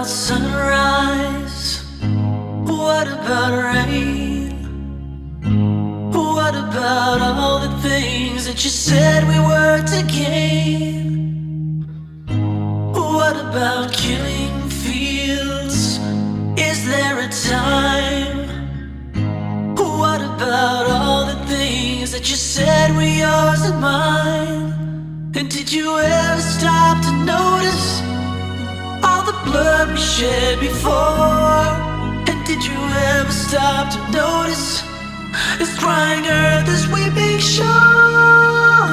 about sunrise? What about rain? What about all the things that you said we were to gain? What about killing fields? Is there a time? What about all the things that you said were yours and mine? And did you ever stop to notice all the blood we shed before? And did you ever stop to notice this crying earth, this weeping shore?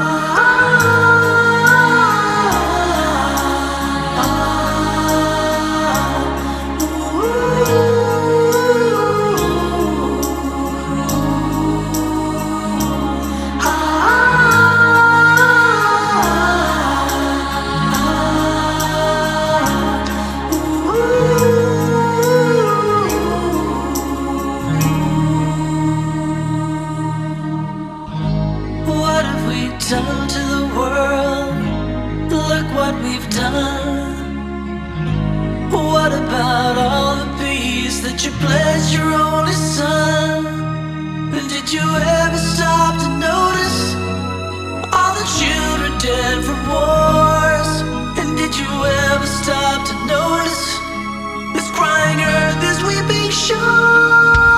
What have we done to the world? Look what we've done. What about all the peace that you pledged your only son? And did you ever stop to notice all the children dead from wars? And did you ever stop to notice this crying earth, this weeping shore?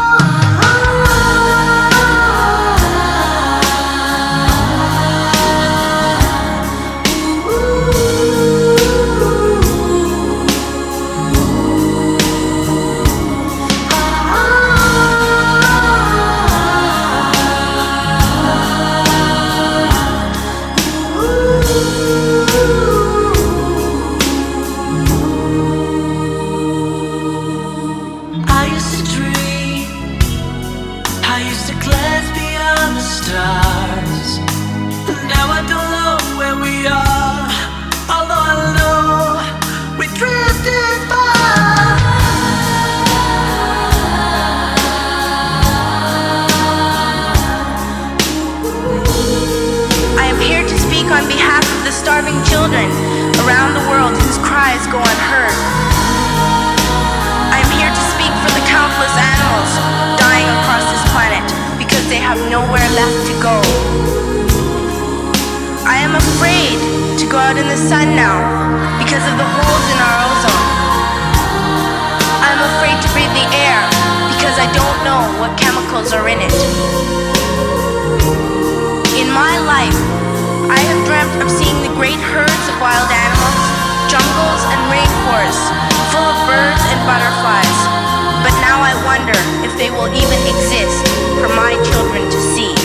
I used to glance beyond the stars. Now I don't know where we are, although I know we drifted far. I am here to speak on behalf of the starving children around the world whose cries go unheard. I am here to speak for the countless animals dying across this planet because they have nowhere left to go. I am afraid to go out in the sun now because of the holes in our ozone. I am afraid to breathe the air because I don't know what chemicals are in it. In my life, I have dreamt of seeing the great herds of wild animals, jungles and rainforests full of birds and butterflies. But now I wonder if they will even exist for my children to see.